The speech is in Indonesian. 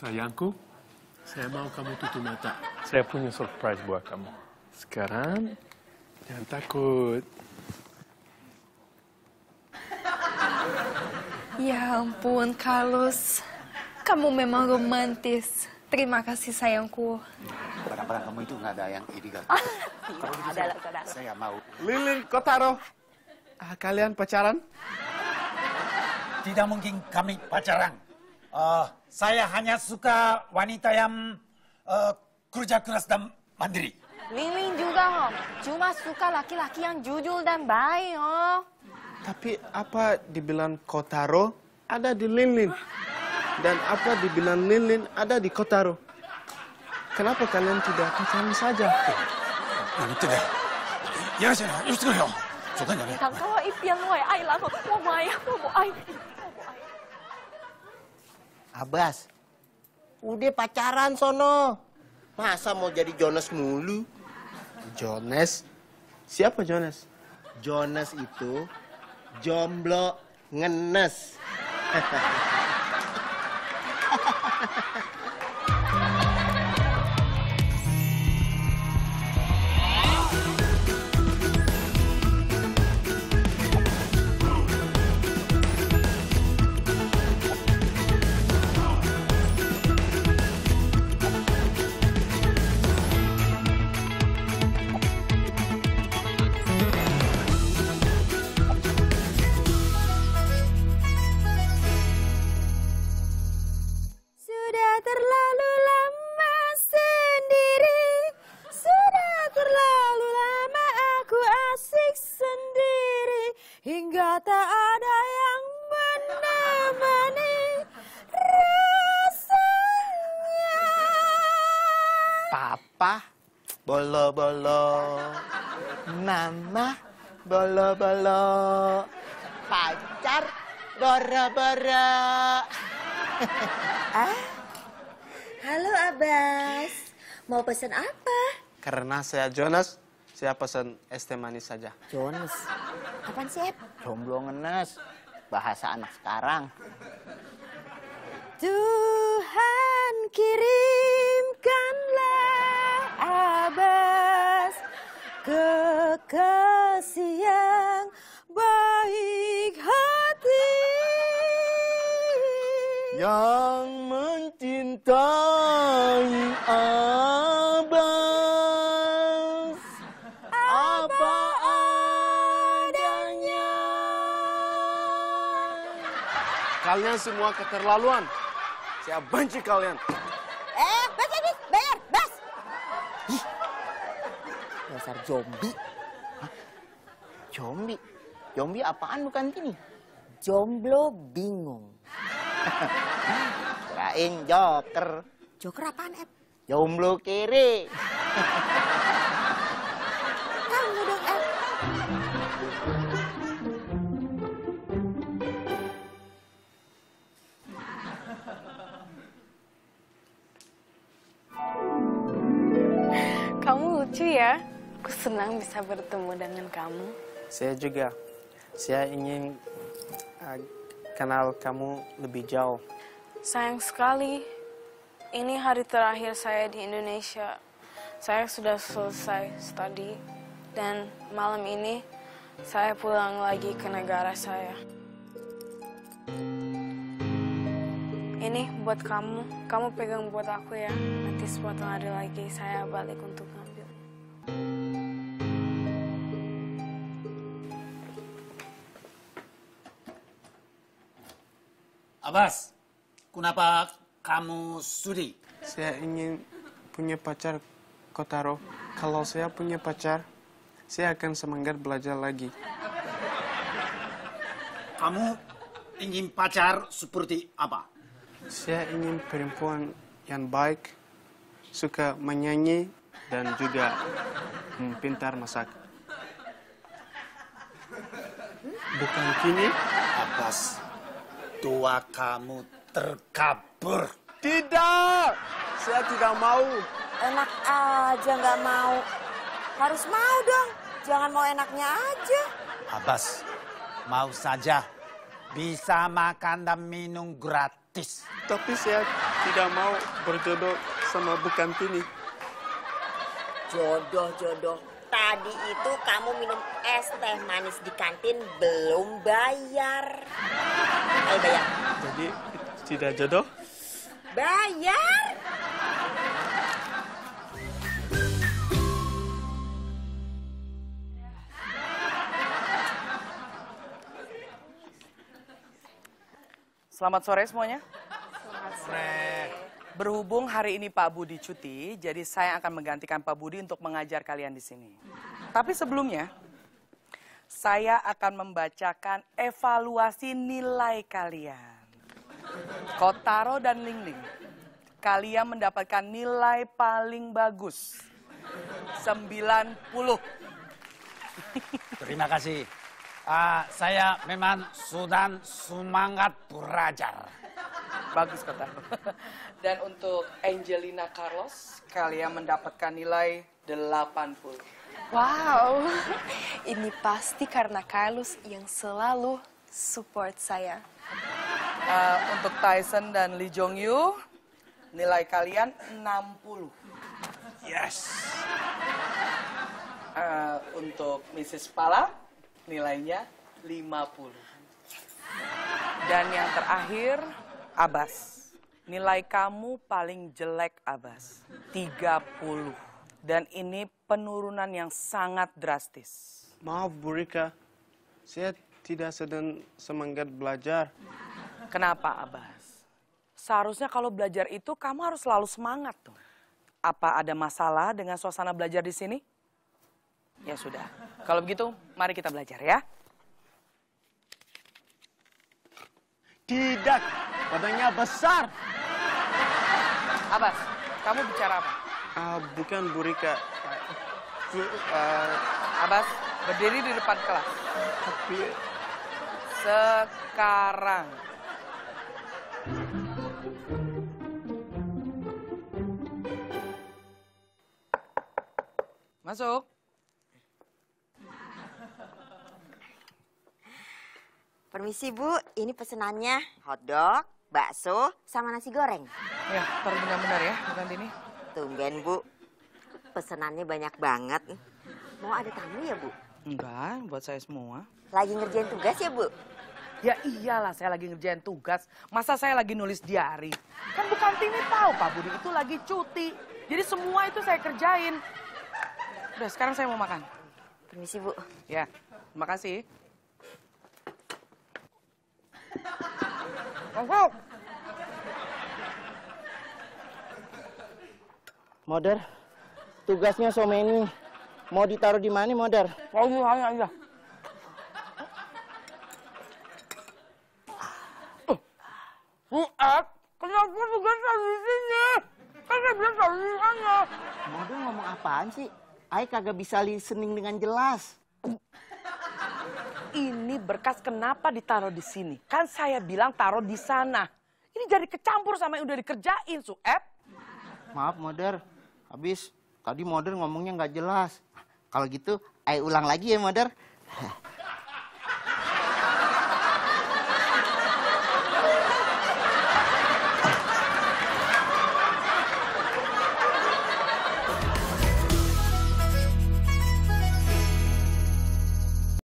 Sayangku, saya mau kamu tutup mata. Saya punya surprise buat kamu. Sekarang, jangan takut. Ya ampun, Carlos. Kamu memang romantis. Terima kasih, sayangku. Barang-barang kamu itu nggak ada yang illegal. Tidak ada lah, saudara. Saya mau. Lilin, Kotaro. Kalian pacaran? Tidak mungkin kami pacaran. Saya hanya suka wanita yang kerja keras dan mandiri. Lilin juga, Om. Cuma suka laki-laki yang jujur dan baik, Om. Tapi apa dibilang Kotaro ada di Lilin. Dan apa dibilang Lilin ada di Kotaro. Kenapa kalian tidak pacaran saja? Ini tidak. Ya, saya harus kerja. Soalnya nih. 等我一边我也爱啦，我不爱呀，我不爱。 Abbas, udah pacaran sono. Masa mau jadi Jonas mulu? Jonas? Siapa Jonas? Jonas itu jomblo ngenes. Sudah terlalu lama sendiri. Sudah terlalu lama aku asik sendiri. Hingga tak ada yang menemani rasanya. Papa, bolo-bolo. Mama, bolo-bolo. Pacar, boro-boro. Halo Abbas, mau pesan apa? Karena saya Jonas, saya pesan es teh manis saja. Jonas, apaan sih, Eb? Jomblo ngenes, bahasa anak sekarang. Tuhan kirimkanlah Abbas kekasih yang baik hati. Yang mencintai Abbas apa adanya. Kalian semua keterlaluan. Saya benci kalian. Bas, bayar, Bas. Dasar zombie. Hah? Zombie? Zombie apaan bukan ini? Jomblo bingung. Kirain joker. Joker apaan, Eb? Jomblo kiri. Kamu dong, Eb. Kamu lucu ya. Aku senang bisa bertemu dengan kamu. Saya juga. Saya ingin kenal kamu lebih jauh. Sayang sekali, ini hari terakhir saya di Indonesia. Saya sudah selesai studi dan malam ini saya pulang lagi ke negara saya. Ini buat kamu. Kamu pegang buat aku ya. Nanti suatu hari lagi saya balik untuk ngambil. Abbas, kenapa kamu studi? Saya ingin punya pacar Kotaro. Kalau saya punya pacar, saya akan semangat belajar lagi. Kamu ingin pacar seperti apa? Saya ingin perempuan yang baik, suka menyanyi, dan juga pintar masak. Bukan kini? Abbas, tua kamu terkabur. Tidak! Saya tidak mau. Enak aja nggak mau. Harus mau dong. Jangan mau enaknya aja. Abbas, mau saja bisa makan dan minum gratis. gratis. Tapi saya tidak mau berjodoh sama Bu Kantini. Jodoh. Tadi itu kamu minum es teh manis di kantin belum bayar. Ayo bayar. Jadi tidak jodoh? Bayar. Selamat sore semuanya. Selamat sore. Berhubung hari ini Pak Budi cuti, jadi saya akan menggantikan Pak Budi untuk mengajar kalian di sini. Tapi sebelumnya, saya akan membacakan evaluasi nilai kalian. Kotaro dan Lingling, kalian mendapatkan nilai paling bagus. 90. Terima kasih. Saya memang sudah semangat belajar. Bagus Kotaro. Dan untuk Angelina Carlos, kalian mendapatkan nilai 80. Wow, ini pasti karena Carlos yang selalu support saya. Untuk Tyson dan Lee Jong Yu, nilai kalian 60. Yes. Untuk Mrs. Pala, nilainya 50. Dan yang terakhir, Abbas. Nilai kamu paling jelek, Abbas. 30. Dan ini penurunan yang sangat drastis. Maaf Bu Rika, saya tidak sedang semangat belajar. Kenapa, Abbas? Seharusnya kalau belajar itu kamu harus selalu semangat tuh. Apa ada masalah dengan suasana belajar di sini? Ya sudah. Kalau begitu, mari kita belajar ya. Tidak, badannya besar. Abbas, kamu bicara apa? Bukan Bu Rika. Abbas, berdiri di depan kelas. Tapi Sekarang. Masuk. Permisi Bu, ini pesenannya hotdog, bakso, sama nasi goreng. Ya, taruh benar-benar ya, bukan ini. Tumben Bu, pesenannya banyak banget. Mau ada tamu ya Bu? Enggak, buat saya semua. Lagi ngerjain tugas ya Bu? Ya iyalah, saya lagi ngerjain tugas. Masa saya lagi nulis diary? Kan Bu Kantini tahu Pak Budi itu lagi cuti. Jadi semua itu saya kerjain. Udah, sekarang saya mau makan. Permisi Bu. Ya, terima kasih. Masuk. Moder, tugasnya so many. Mau ditaruh di mana, Moder? Kamu hanya aja. Fuad, kenapa tugasnya di sini? Kan saya bilang taruh di sana. Moder ngomong apaan sih? Ai kagak bisa listening dengan jelas. Ini berkas kenapa ditaruh di sini? Kan saya bilang taruh di sana. Ini jadi kecampur sama yang udah dikerjain, Sueb. Maaf, Moder. Habis tadi Moder ngomongnya nggak jelas. Kalau gitu, Ai ulang lagi ya, Moder.